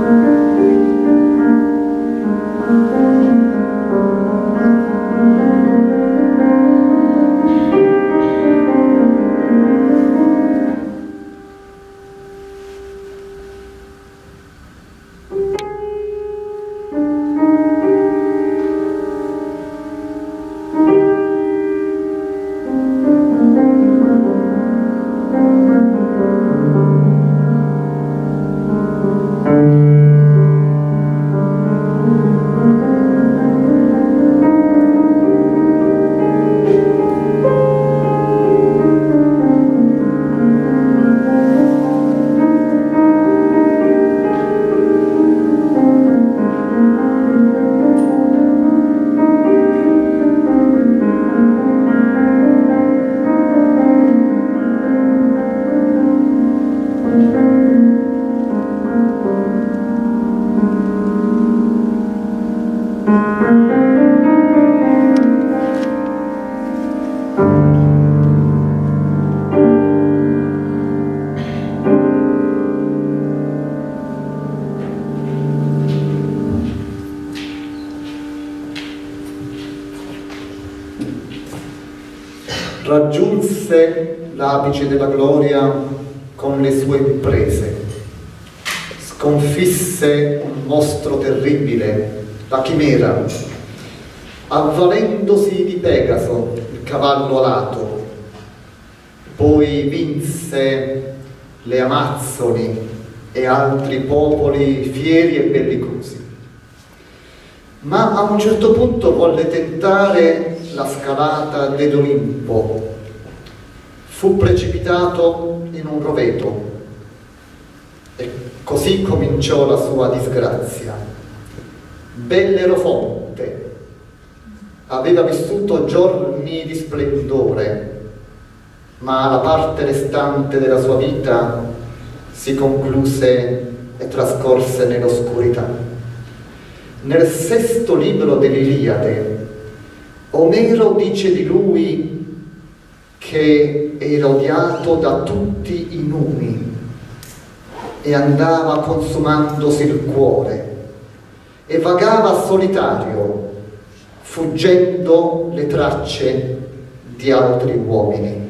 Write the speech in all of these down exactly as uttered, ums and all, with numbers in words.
Raggiunse l'apice della gloria con le sue imprese, sconfisse un mostro terribile, la chimera, avvalendosi di Pegaso, il cavallo alato. Poi vinse le Amazzoni e altri popoli fieri e bellicosi. Ma a un certo punto volle tentare la scalata dell'Olimpo. Fu precipitato in un roveto e così cominciò la sua disgrazia. Bellerofonte aveva vissuto giorni di splendore, ma la parte restante della sua vita si concluse e trascorse nell'oscurità. Nel sesto libro dell'Iliade, Omero dice di lui che era odiato da tutti i numi e andava consumandosi il cuore e vagava solitario, fuggendo le tracce di altri uomini.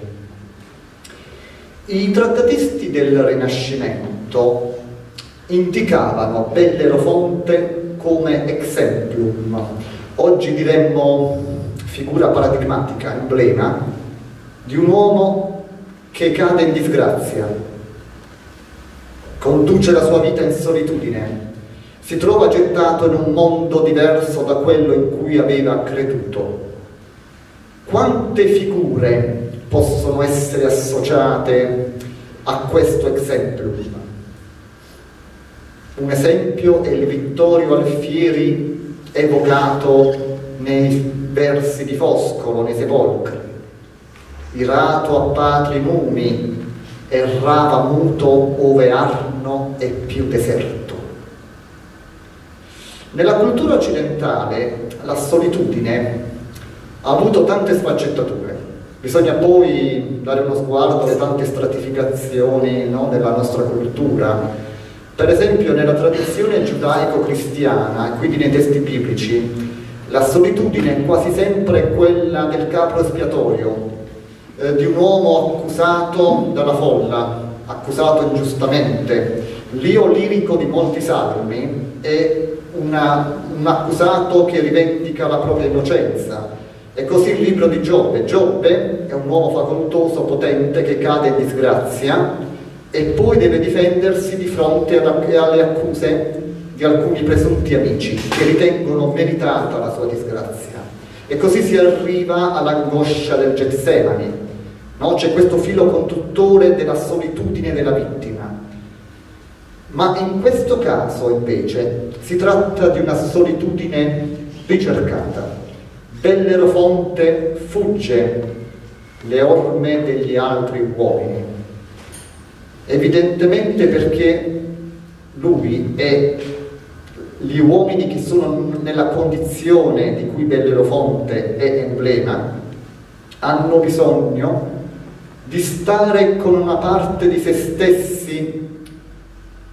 I trattatisti del Rinascimento indicavano Bellerofonte come exemplum, oggi diremmo figura paradigmatica, emblema, di un uomo che cade in disgrazia, conduce la sua vita in solitudine, si trova gettato in un mondo diverso da quello in cui aveva creduto. Quante figure possono essere associate a questo exemplum? Un esempio è il Vittorio Alfieri evocato nei versi di Foscolo, nei sepolcri. Irato a patri numi, errava muto ove Arno è più deserto. Nella cultura occidentale la solitudine ha avuto tante sfaccettature. Bisogna poi dare uno sguardo alle tante stratificazioni, no, della nostra cultura. Per esempio nella tradizione giudaico-cristiana, e quindi nei testi biblici, la solitudine è quasi sempre quella del capro espiatorio, eh, di un uomo accusato dalla folla, accusato ingiustamente. L'io lirico di molti salmi è una, un accusato che rivendica la propria innocenza. E così il libro di Giobbe. Giobbe è un uomo facoltoso, potente, che cade in disgrazia e poi deve difendersi di fronte alle accuse di alcuni presunti amici che ritengono meritata la sua disgrazia. E così si arriva all'angoscia del Getsemani, no? C'è questo filo conduttore della solitudine della vittima. Ma in questo caso invece si tratta di una solitudine ricercata. Bellerofonte fugge le orme degli altri uomini, evidentemente perché lui e gli uomini che sono nella condizione di cui Bellerofonte è emblema hanno bisogno di stare con una parte di se stessi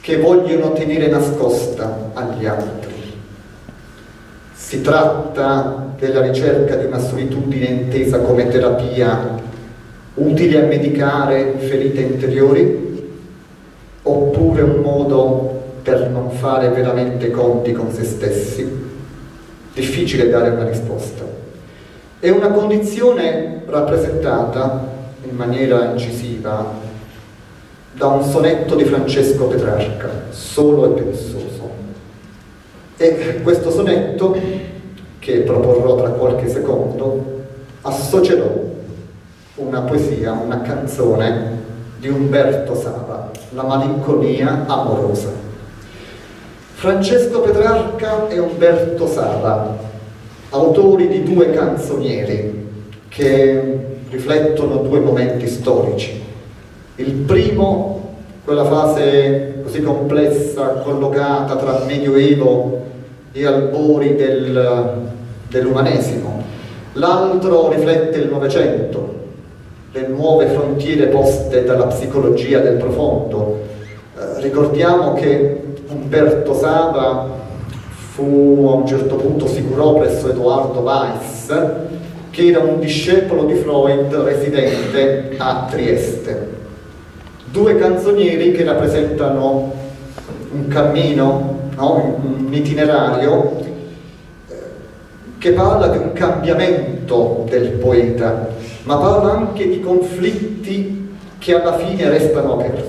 che vogliono tenere nascosta agli altri. Si tratta della ricerca di una solitudine intesa come terapia utile a medicare ferite interiori, oppure un modo per non fare veramente conti con se stessi? Difficile dare una risposta. È una condizione rappresentata in maniera incisiva da un sonetto di Francesco Petrarca, Solo e pensoso. E questo sonetto, che proporrò tra qualche secondo, associerò una poesia, una canzone di Umberto Saba, La malinconia amorosa. Francesco Petrarca e Umberto Saba, autori di due canzonieri che riflettono due momenti storici. Il primo, quella fase così complessa, collocata tra Medioevo e albori del, dell'umanesimo. L'altro riflette il Novecento, le nuove frontiere poste dalla psicologia del profondo. Eh, ricordiamo che Umberto Saba fu a un certo punto sicurò presso Edoardo Weiss, che era un discepolo di Freud residente a Trieste. Due canzonieri che rappresentano un cammino, no? un itinerario eh, che parla di un cambiamento del poeta, ma parla anche di conflitti che alla fine restano aperti.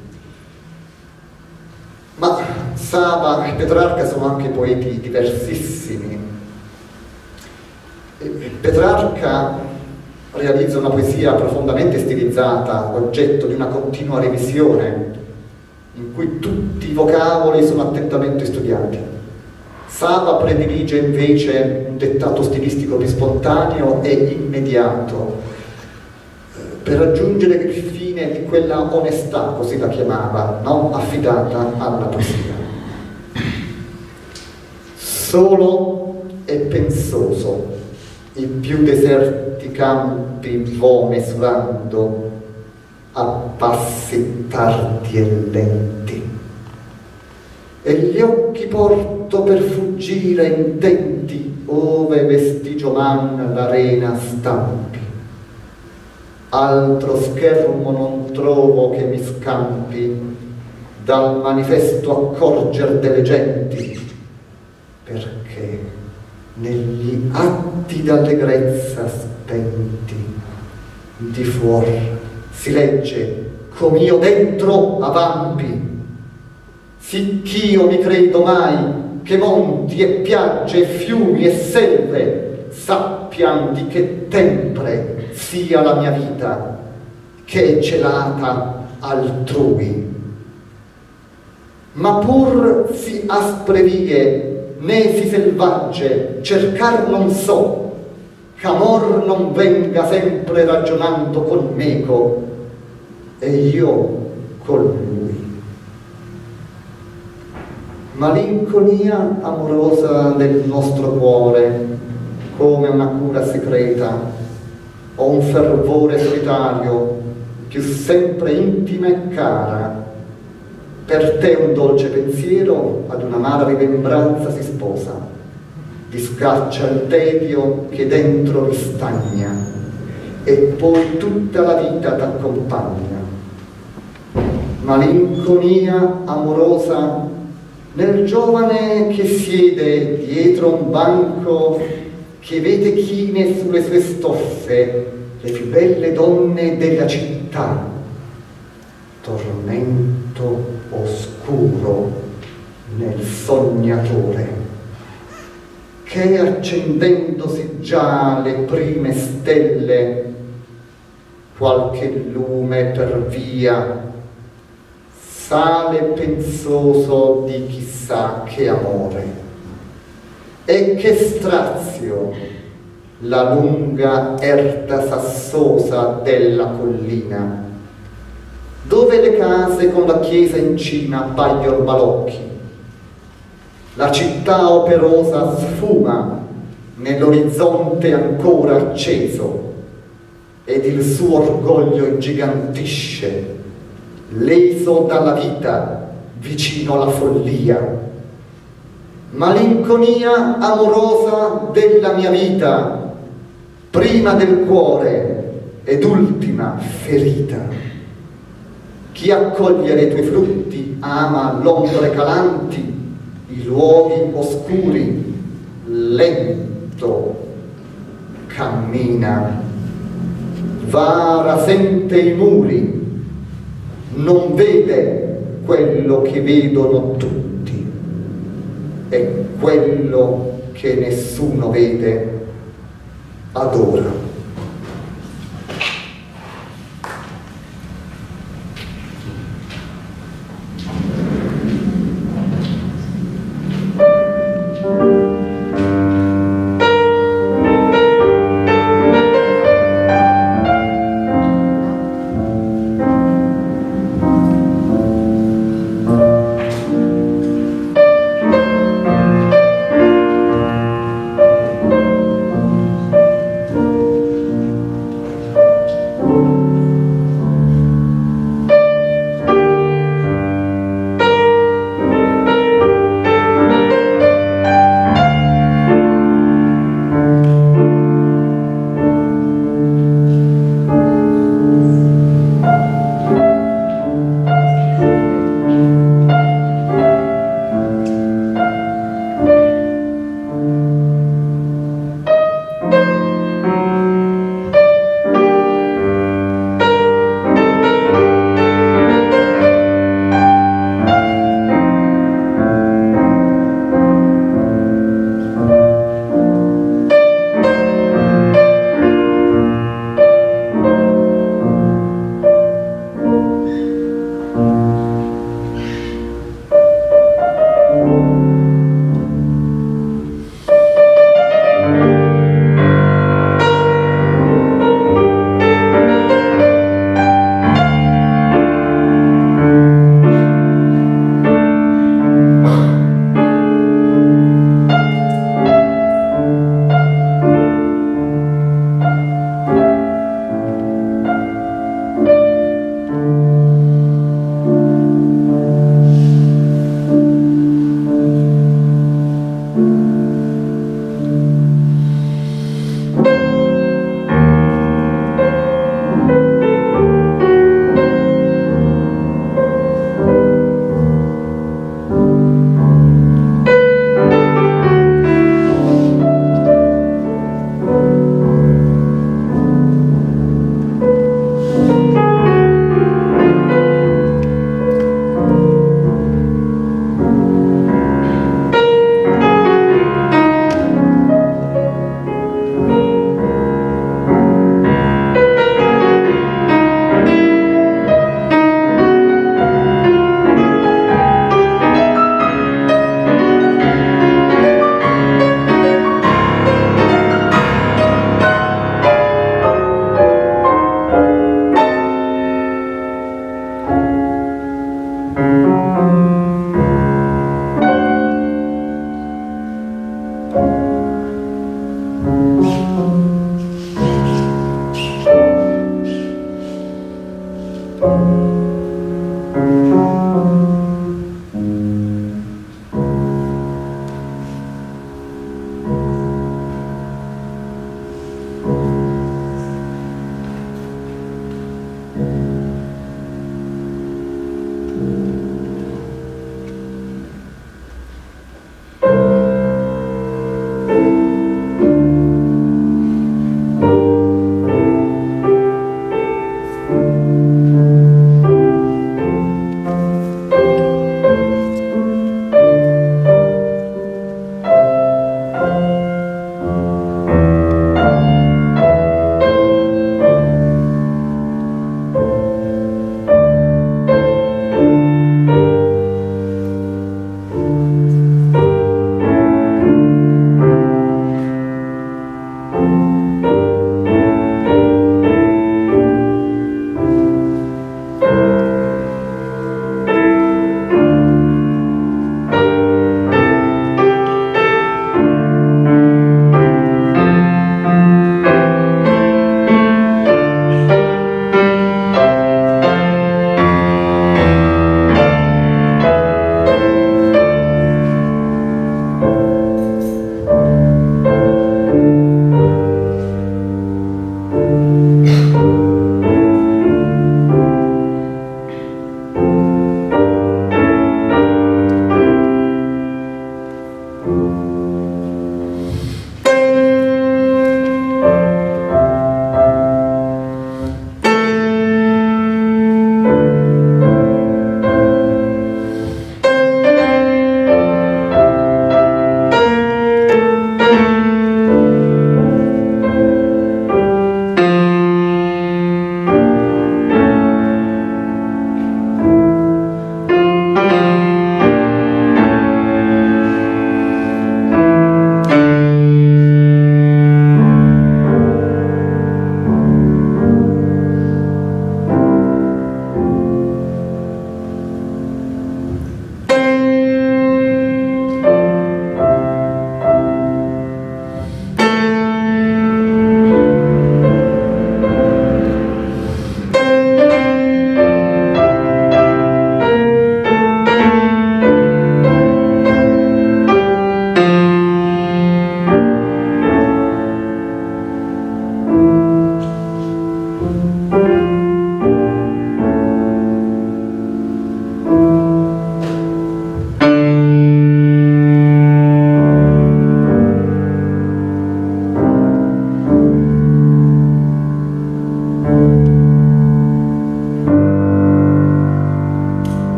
Ma Saba e Petrarca sono anche poeti diversissimi. Petrarca realizza una poesia profondamente stilizzata, oggetto di una continua revisione, in cui tutti i vocaboli sono attentamente studiati. Saba predilige invece un dettato stilistico più spontaneo e immediato, per raggiungere il fine di quella onestà, così la chiamava, no? Affidata alla poesia. Solo e pensoso, i più deserti campi vo mesurando a passi tardi e lenti, e gli occhi porto per fuggire intenti ove vestigio man l'arena stampi. Altro schermo non trovo che mi scampi dal manifesto accorger delle genti, perché negli atti d'allegrezza spenti di fuor si legge com'io dentro avampi, sicch'io mi credo mai che monti e piagge, fiumi e selve sappian di che tempre sia la mia vita, che è celata altrui. Ma pur si aspre vie, né si selvagge, cercar non so, ch'amor non venga sempre ragionando con meco, e io con lui. Malinconia amorosa del nostro cuore, come una cura segreta, o un fervore solitario, più sempre intima e cara. Per te un dolce pensiero ad un'amara rimembranza si sposa, ti scaccia il tedio che dentro vi stagna, e poi tutta la vita t'accompagna. Malinconia amorosa nel giovane che siede dietro un banco, che vede chine sulle sue stoffe le più belle donne della città, tormento oscuro nel sognatore, che accendendosi già le prime stelle, qualche lume per via, sale pensoso di chissà che amore. E che strazio la lunga erta sassosa della collina, dove le case con la chiesa in cima appaiono balocchi. La città operosa sfuma nell'orizzonte ancora acceso, ed il suo orgoglio ingigantisce, leso dalla vita, vicino alla follia, malinconia amorosa della mia vita, prima del cuore ed ultima ferita. Chi accoglie i tuoi frutti ama l'ombre calanti, i luoghi oscuri, lento cammina, vara sente i muri, non vede quello che vedono tutti e quello che nessuno vede adora.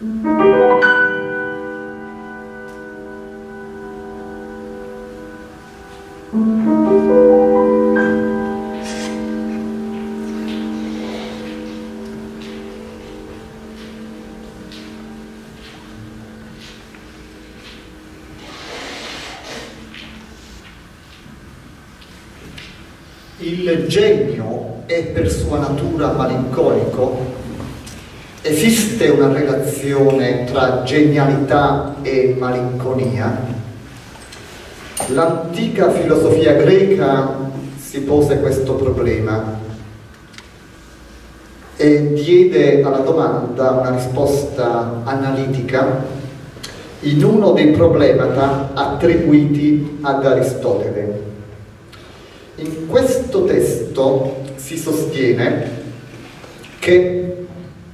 Il genio è per sua natura malinconico? Esiste una relazione tra genialità e malinconia? L'antica filosofia greca si pose questo problema e diede alla domanda una risposta analitica in uno dei problemata attribuiti ad Aristotele. In questo testo si sostiene che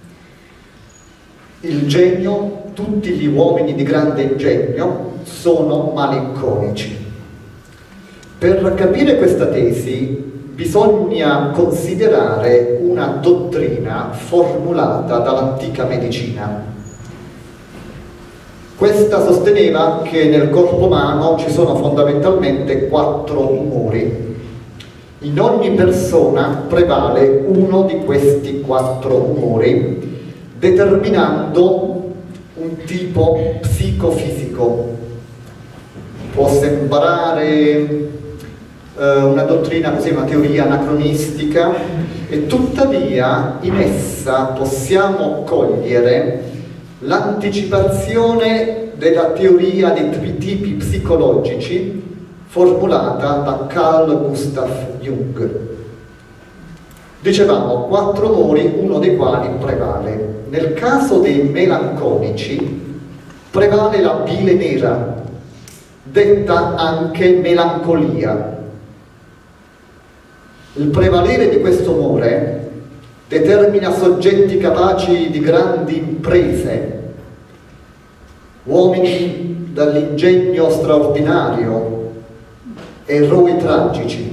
il genio, tutti gli uomini di grande ingegno, sono malinconici. Per capire questa tesi bisogna considerare una dottrina formulata dall'antica medicina. Questa sosteneva che nel corpo umano ci sono fondamentalmente quattro umori. In ogni persona prevale uno di questi quattro umori, determinando un tipo psicofisico. Può sembrare eh, una dottrina così, una teoria anacronistica, e tuttavia in essa possiamo cogliere l'anticipazione della teoria dei tipi psicologici formulata da Carl Gustav Jung. Dicevamo, quattro umori, uno dei quali prevale. Nel caso dei melanconici prevale la bile nera, detta anche melancolia. Il prevalere di questo umore determina soggetti capaci di grandi imprese, uomini dall'ingegno straordinario, eroi tragici.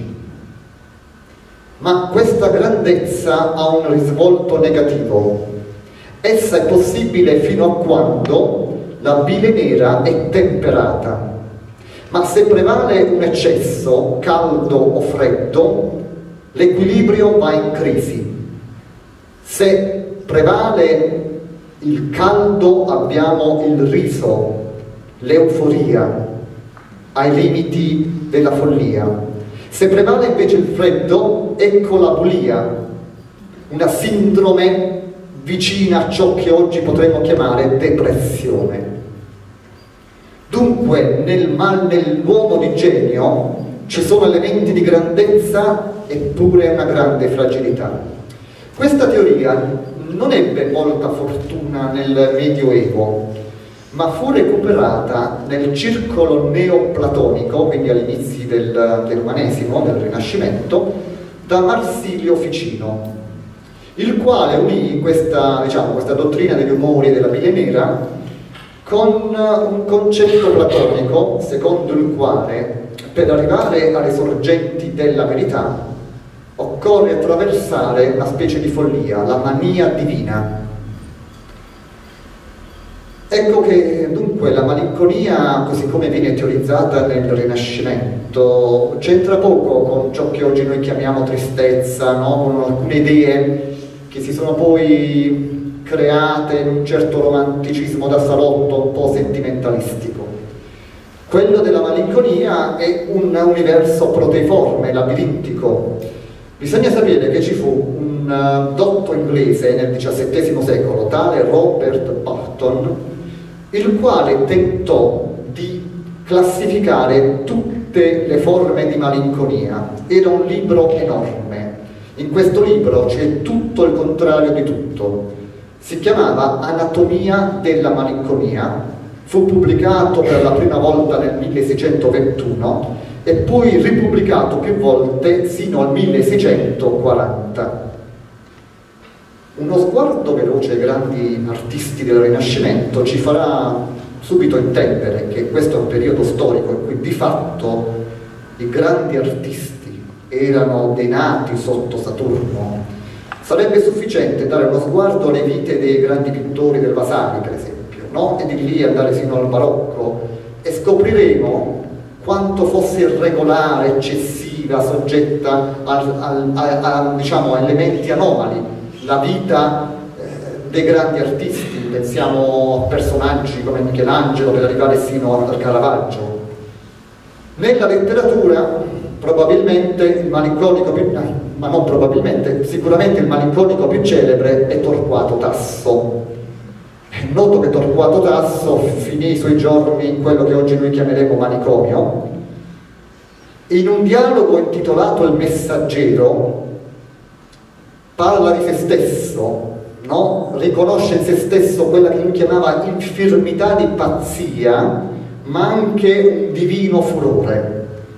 Ma questa grandezza ha un risvolto negativo. Essa è possibile fino a quando la bile nera è temperata. Ma se prevale un eccesso, caldo o freddo, l'equilibrio va in crisi. Se prevale il caldo abbiamo il riso, l'euforia, ai limiti della follia. Se prevale invece il freddo, ecco la bulia, una sindrome vicina a ciò che oggi potremmo chiamare depressione. Dunque nel mal, nell'uomo di genio ci sono elementi di grandezza eppure una grande fragilità. Questa teoria non ebbe molta fortuna nel Medioevo, ma fu recuperata nel circolo neoplatonico, quindi agli inizi del, dell'umanesimo, del Rinascimento, da Marsilio Ficino, il quale unì questa, diciamo, questa dottrina degli umori e della bile nera con un concetto platonico, secondo il quale per arrivare alle sorgenti della verità occorre attraversare una specie di follia, la mania divina. Ecco che dunque la malinconia, così come viene teorizzata nel Rinascimento, c'entra poco con ciò che oggi noi chiamiamo tristezza, no? Con alcune idee che si sono poi create in un certo romanticismo da salotto un po' sentimentalistico. Quello della malinconia è un universo proteiforme, labirintico. Bisogna sapere che ci fu un uh, dotto inglese nel diciassettesimo secolo, tale Robert Burton, il quale tentò di classificare tutte le forme di malinconia. Era un libro enorme. In questo libro c'è tutto il contrario di tutto. Si chiamava Anatomia della malinconia, fu pubblicato per la prima volta nel milleseicentoventuno e poi ripubblicato più volte sino al milleseicentoquaranta. Uno sguardo veloce ai grandi artisti del Rinascimento ci farà subito intendere che questo è un periodo storico in cui di fatto i grandi artisti erano dei nati sotto Saturno. Sarebbe sufficiente dare uno sguardo alle vite dei grandi pittori del Vasari, per esempio, no? E di lì andare sino al barocco, e scopriremo quanto fosse irregolare, eccessiva, soggetta al, al, a, a, diciamo, a elementi anomali la vita eh, dei grandi artisti. Pensiamo a personaggi come Michelangelo, per arrivare sino al Caravaggio. Nella letteratura probabilmente il malinconico più, ma non probabilmente, sicuramente il malinconico più celebre è Torquato Tasso. È noto che Torquato Tasso finì i suoi giorni in quello che oggi noi chiameremo manicomio. In un dialogo intitolato Il Messaggero parla di se stesso, no? Riconosce in se stesso quella che lui chiamava infirmità di pazzia, ma anche un divino furore.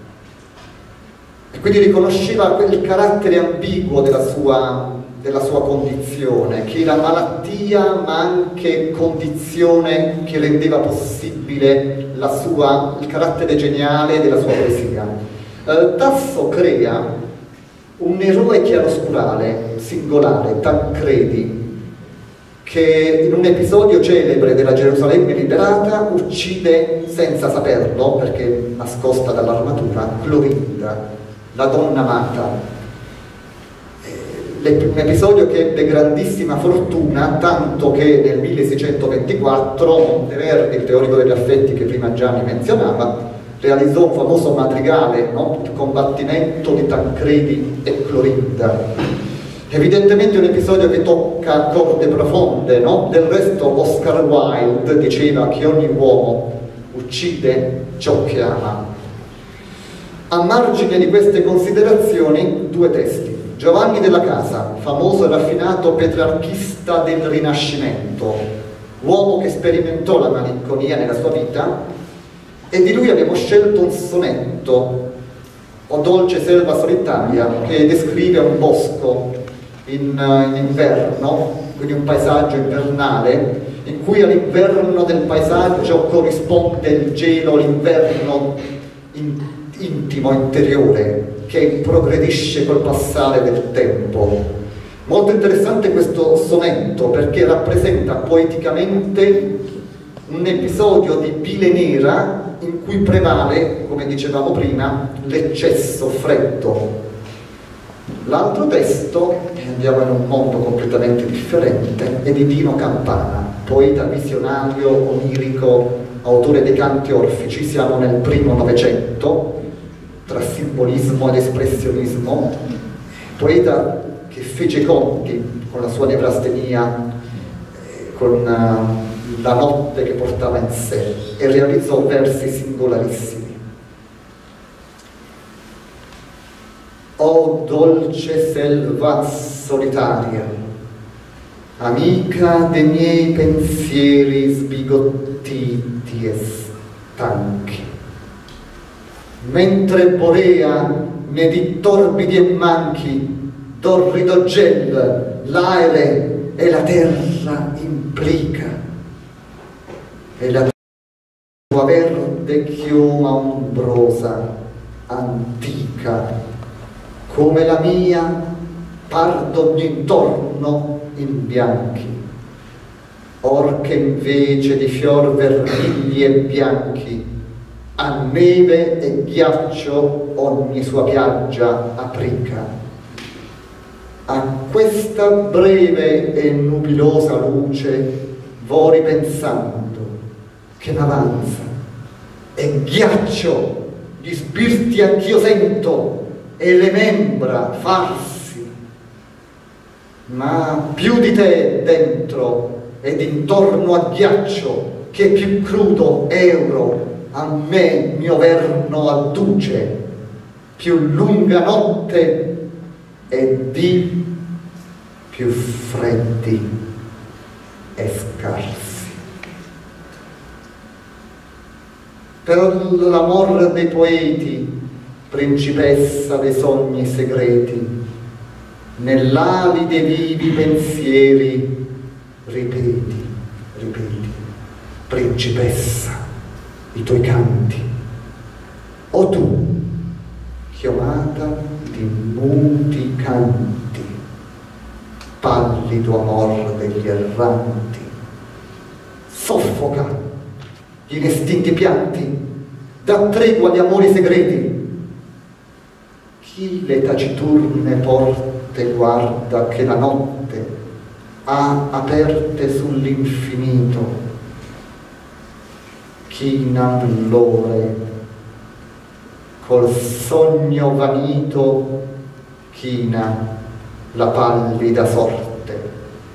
E quindi riconosceva il carattere ambiguo della sua, della sua condizione, che era malattia ma anche condizione che rendeva possibile la sua, il carattere geniale della sua poesia. Eh, Tasso crea un eroe chiaroscurale, singolare, Tancredi, che in un episodio celebre della Gerusalemme liberata uccide, senza saperlo, perché nascosta dall'armatura, Clorinda, la donna amata. Un episodio che ebbe grandissima fortuna, tanto che nel milleseicentoventiquattro Monteverdi, il teorico degli affetti che prima Gianni menzionava, realizzò un famoso madrigale, no? Il combattimento di Tancredi e Clorinda. Evidentemente è un episodio che tocca corde profonde, no? Del resto Oscar Wilde diceva che ogni uomo uccide ciò che ama. A margine di queste considerazioni, due testi. Giovanni della Casa, famoso e raffinato petrarchista del Rinascimento, uomo che sperimentò la malinconia nella sua vita, e di lui abbiamo scelto un sonetto, O dolce selva solitaria, che descrive un bosco in, in inverno, quindi un paesaggio invernale, in cui all'inverno del paesaggio corrisponde il gelo, l'inverno in, intimo, interiore, che progredisce col passare del tempo. Molto interessante questo sonetto perché rappresenta poeticamente un episodio di bile nera in cui prevale, come dicevamo prima, l'eccesso freddo. L'altro testo, e andiamo in un mondo completamente differente, è di Dino Campana, poeta visionario, onirico, autore dei canti orfici. Siamo nel primo Novecento, tra simbolismo ed espressionismo, poeta che fece conti con la sua nevrastenia, con uh, la notte che portava in sé, e realizzò versi singolarissimi. O dolce selva solitaria, amica dei miei pensieri sbigottiti e stanchi, mentre Borea ne di torbidi e manchi d'orrido gel l'aere e la terra implica, e la tua verde chioma ombrosa antica come la mia pardo d'intorno in bianchi, or che invece di fior vermigli e bianchi a neve e ghiaccio ogni sua piaggia aprica. A questa breve e nubilosa luce vo ripensando che m'avanza, e ghiaccio gli spirti anch'io sento e le membra farsi, ma più di te dentro ed intorno a ghiaccio che più crudo euro a me mio verno adduce, più lunga notte e dì più freddi e scarsi. Per l'amor dei poeti, principessa dei sogni segreti, nell'ali dei vivi pensieri ripeti, ripeti, principessa, i tuoi canti, o tu, chiamata di muti canti, languido amor degli erranti, soffoca gli inestinti pianti, dà tregua agli amori segreti. Chi le taciturne porte guarda che la notte ha aperte sull'infinito, china l'ore col sogno vanito, china la pallida sorte.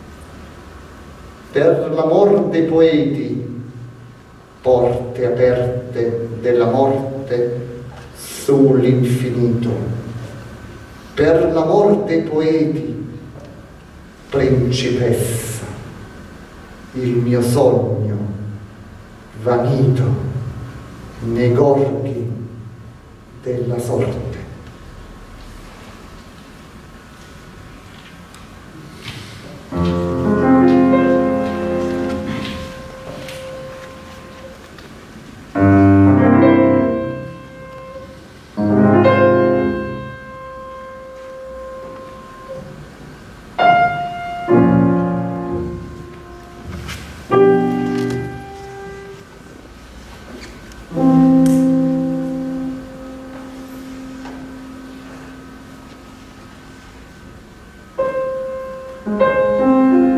Per l'amor dei poeti, porte aperte della morte sull'infinito. Per l'amor dei poeti, principessa, il mio sogno vanito nei gorghi della sorte. Thank you.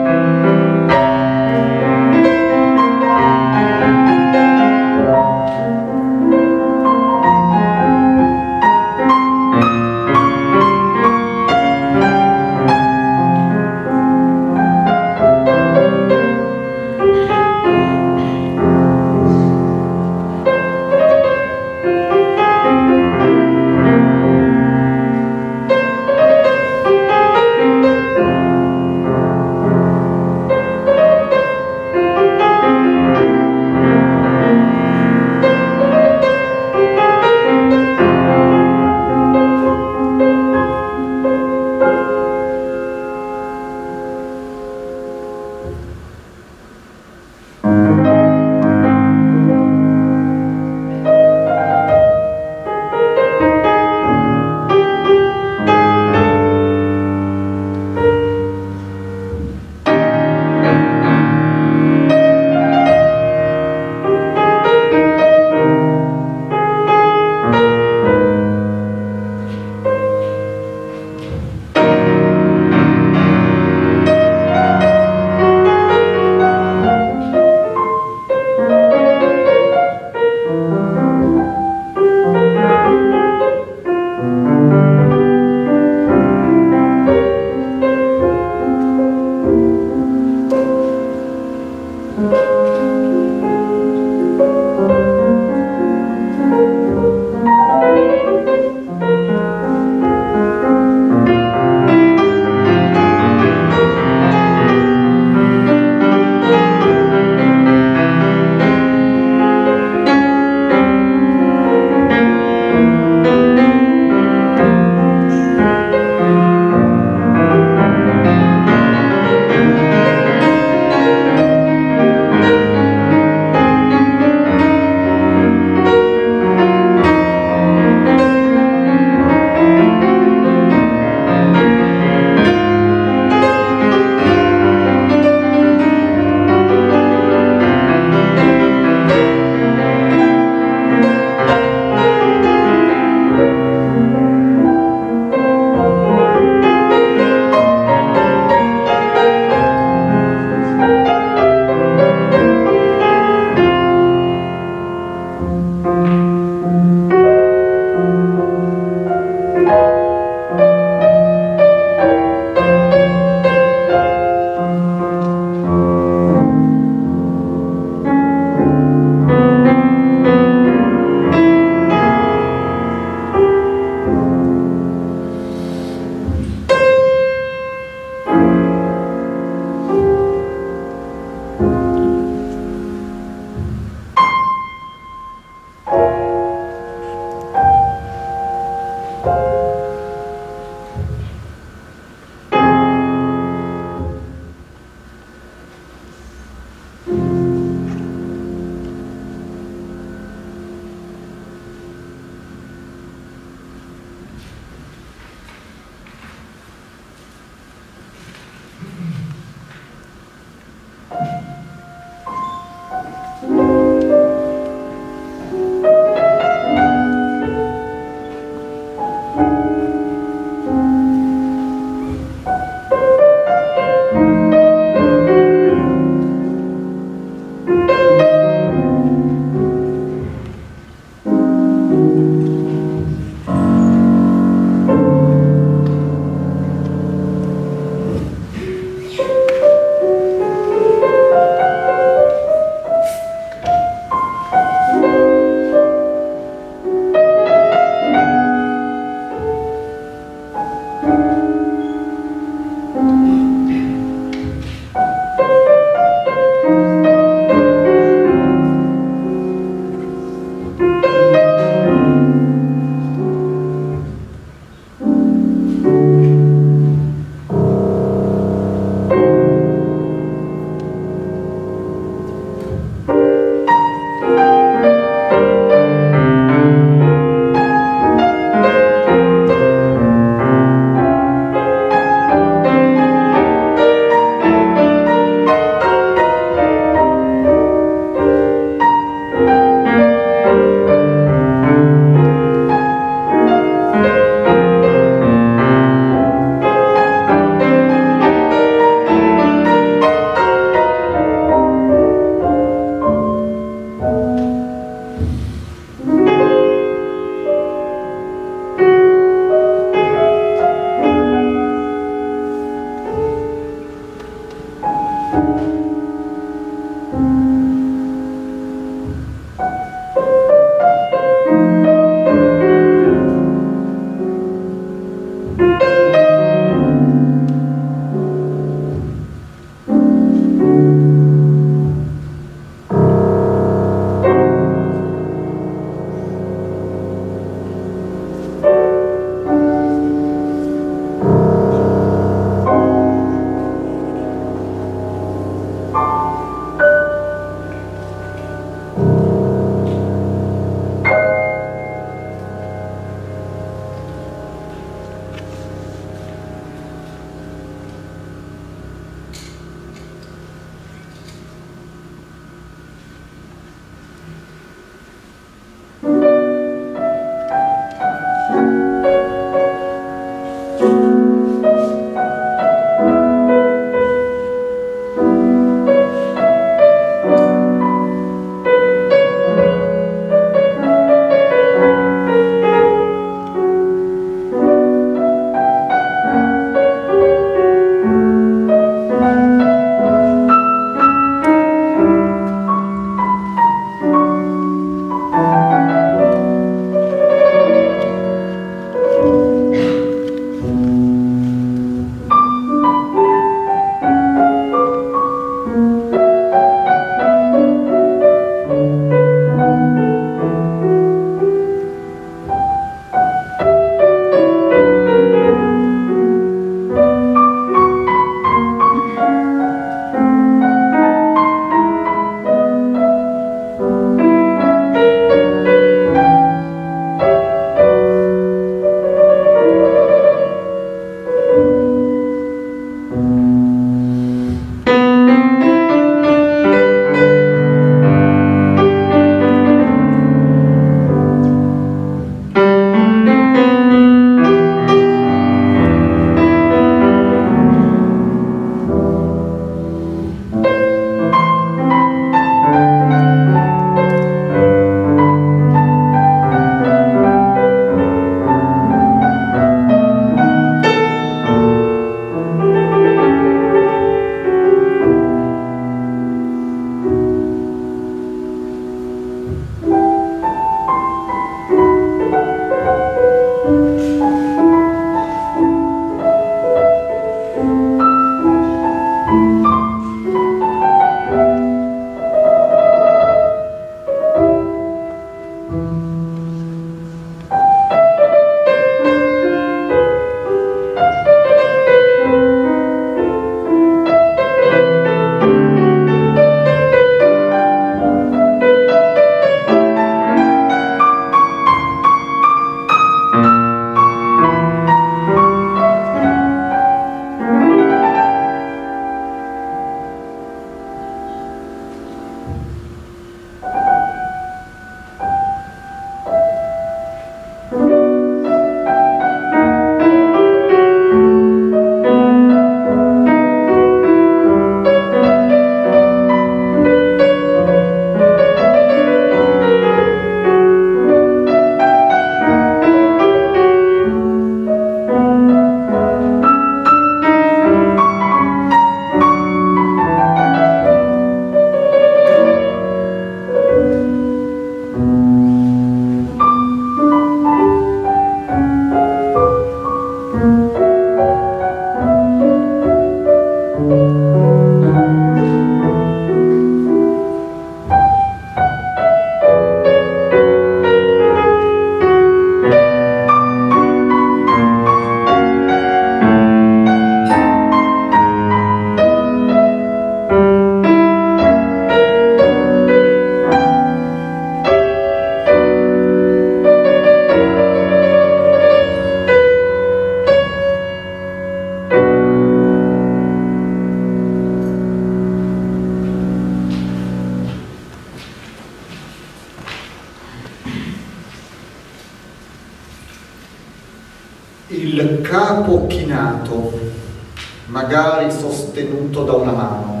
capo chinato, magari sostenuto da una mano.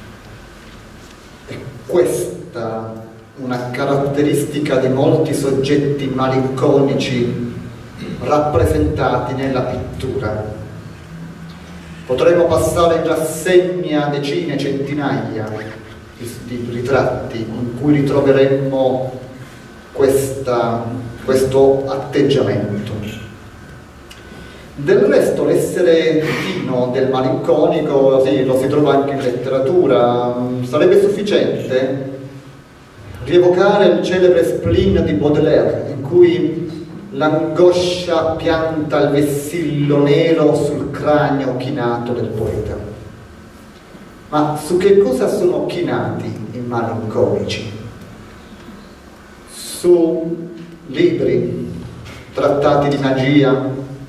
È questa una caratteristica di molti soggetti malinconici rappresentati nella pittura. Potremmo passare in rassegna decine, centinaia di, di ritratti in cui ritroveremmo questa, questo atteggiamento. Del resto l'essere chino del malinconico sì, lo si trova anche in letteratura. Sarebbe sufficiente rievocare il celebre Spleen di Baudelaire, in cui l'angoscia pianta il vessillo nero sul cranio chinato del poeta. Ma su che cosa sono chinati i malinconici? Su libri, trattati di magia,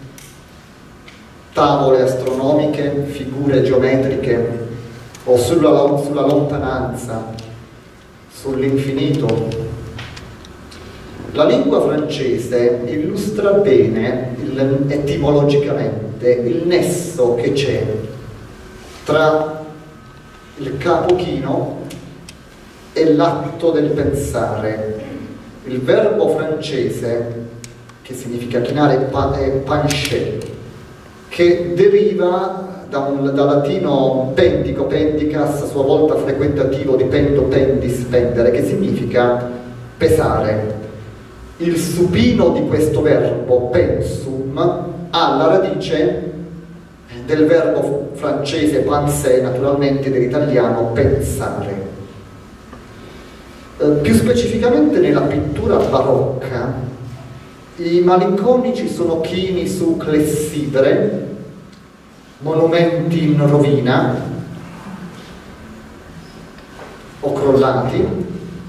tavole astronomiche, figure geometriche, o sulla, sulla lontananza, sull'infinito. La lingua francese illustra bene, il, etimologicamente, il nesso che c'è tra il capo chino e l'atto del pensare. Il verbo francese, che significa chinare, è pencher, che deriva da un da latino pendico, pendicas, a sua volta frequentativo di pendo, pendis, pendere, che significa pesare. Il supino di questo verbo, pensum, ha la radice del verbo francese penser, naturalmente dell'italiano pensare. Eh, più specificamente nella pittura barocca, i malinconici sono chini su clessidre, monumenti in rovina o crollati,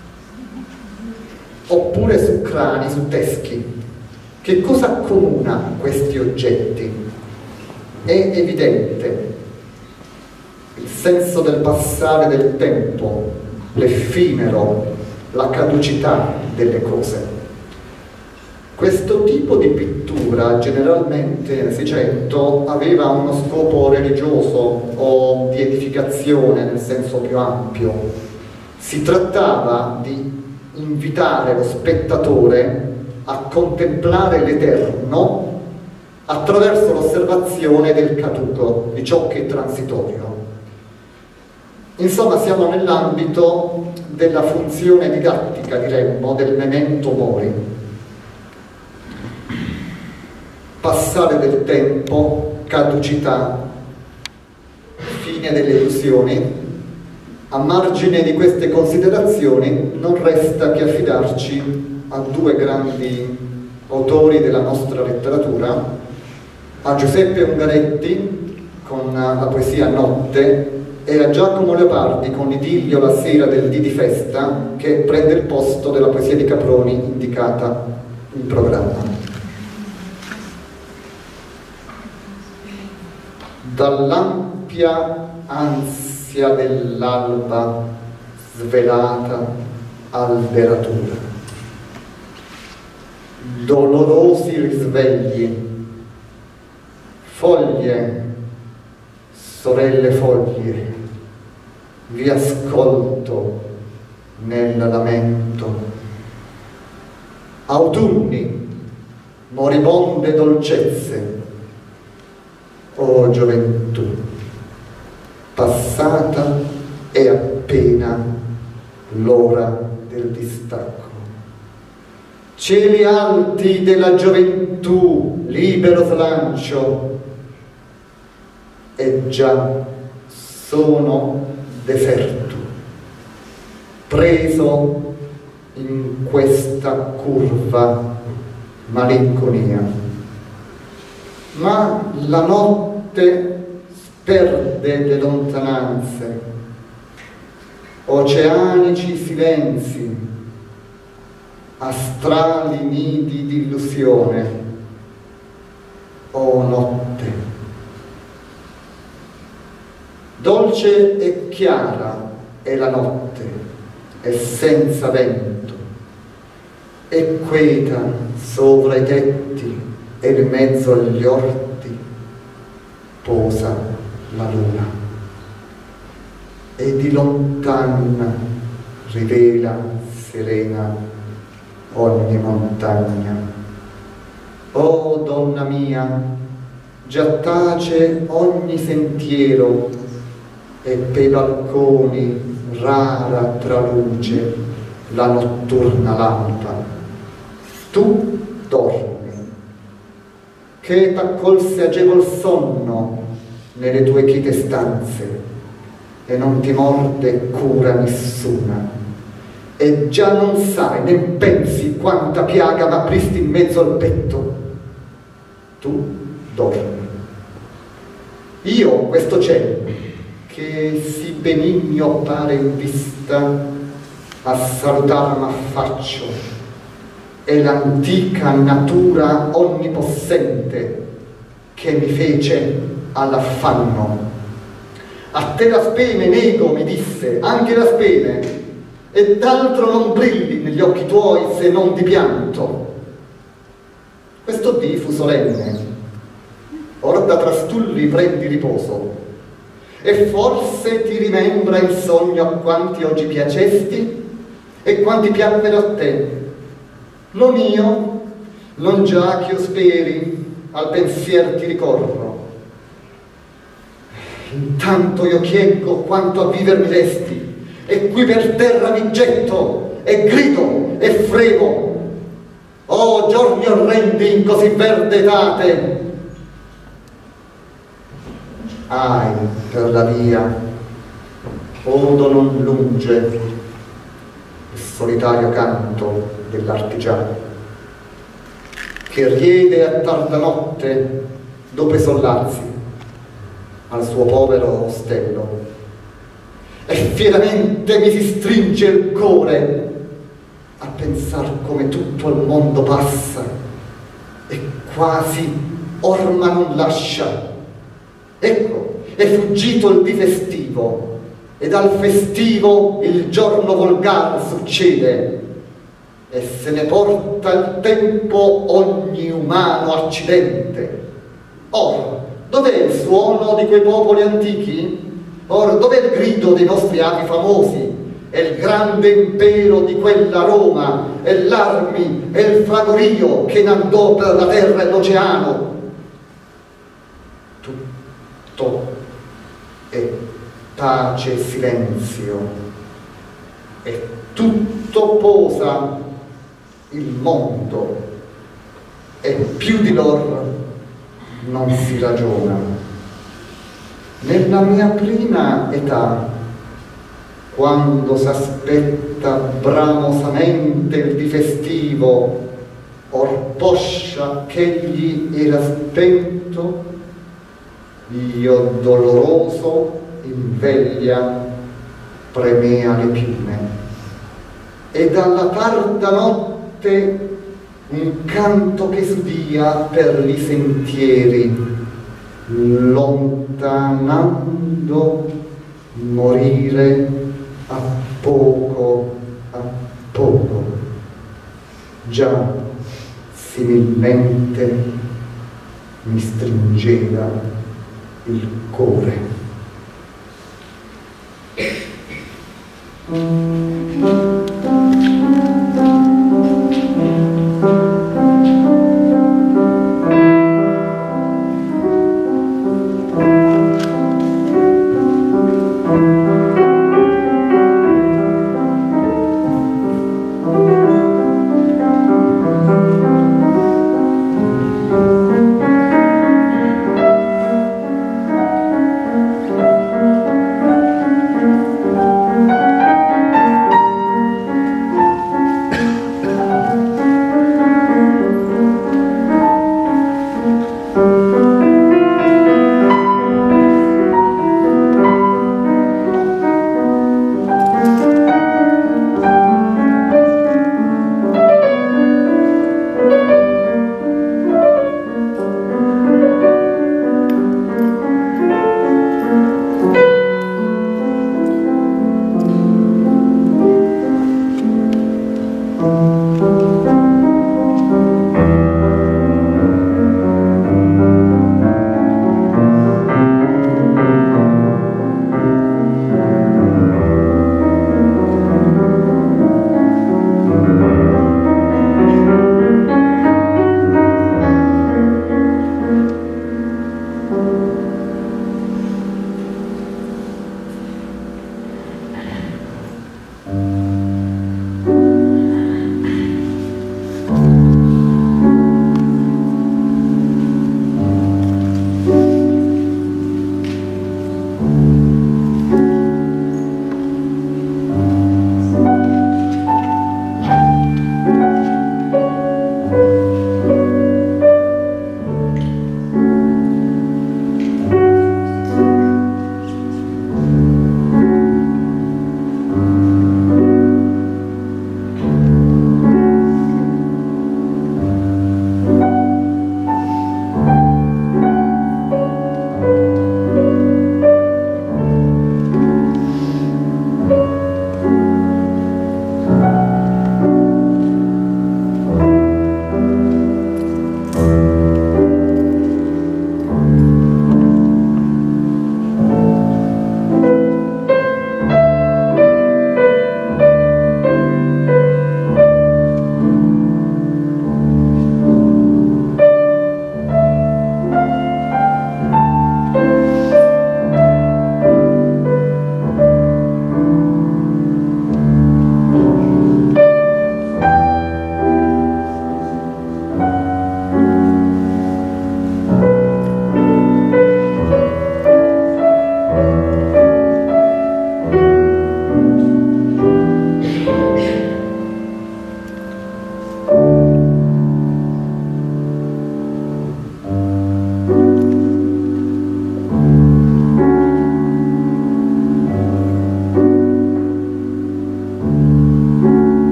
oppure su crani, su teschi. Che cosa accomuna questi oggetti? È evidente il senso del passare del tempo, l'effimero, la caducità delle cose. Questo tipo di pittura generalmente nel Seicento aveva uno scopo religioso o di edificazione nel senso più ampio. Si trattava di invitare lo spettatore a contemplare l'eterno attraverso l'osservazione del caduto, di ciò che è transitorio. Insomma, siamo nell'ambito della funzione didattica, diremmo, del memento mori. Passare del tempo, caducità, fine delle illusioni. A margine di queste considerazioni non resta che affidarci a due grandi autori della nostra letteratura, a Giuseppe Ungaretti con la poesia Notte e a Giacomo Leopardi con l'idillio La sera del dì di festa, che prende il posto della poesia di Caproni indicata in programma. Dall'ampia ansia dell'alba svelata alberatura, dolorosi risvegli, foglie, sorelle foglie, vi ascolto nel lamento. Autunni, moribonde dolcezze, o gioventù, passata è appena l'ora del distacco. Cieli alti della gioventù, libero slancio, e già sono deserto, preso in questa curva malinconia. Ma la notte sperde le lontananze, oceanici silenzi, astrali nidi di illusione. O notte, dolce e chiara è la notte, e senza vento, e queta sovra i tetti e in mezzo agli orti, posa la luna e di lontana rivela serena ogni montagna. Oh donna mia, già tace ogni sentiero e pei balconi rara traluce la notturna lampa. Tu dormi, che t'accolse agevol sonno nelle tue chete stanze e non ti morde cura nessuna, e già non sai né pensi quanta piaga m'apristi in mezzo al petto. Tu dormi. Io questo cielo che sì benigno pare in vista a salutar m'affaccio, è l'antica natura onnipossente che mi fece all'affanno. A te la speme nego, mi disse, anche la speme, e d'altro non brilli negli occhi tuoi se non di pianto. Questo dì fu solenne, or da trastulli prendi riposo, e forse ti rimembra il sogno a quanti oggi piacesti e quanti piacquero a te. Lo mio, non già ch'io speri, al pensier ti ricorro. Intanto io chieggo quanto a viver mi resti, e qui per terra mi getto, e grido, e fremo. Oh, giorni orrendi in così verde etate! Ahi, per la via, odo non lunge il solitario canto dell'artigiano, che riede a tarda notte dopo i sollazzi al suo povero ostello, e fieramente mi si stringe il cuore a pensar come tutto il mondo passa e quasi orma non lascia. Ecco, è fuggito il dì festivo, ed al festivo il giorno volgar succede, e se ne porta il tempo ogni umano accidente. Or, dov'è il suono di quei popoli antichi? Or, dov'è il grido dei nostri avi famosi? E il grande impero di quella Roma, e l'armi, e il fragorio che n'andò per la terra e l'oceano? Tutto è pace e silenzio, e tutto posa il mondo, e più di lor non si ragiona. Nella mia prima età, quando s'aspetta bramosamente il dì festivo, or poscia ch'egli era spento, io doloroso in veglia premea le piume, e dalla tarda notte un canto che s'udia per li sentieri, lontanando morire a poco a poco, già similmente mi stringeva il cuore.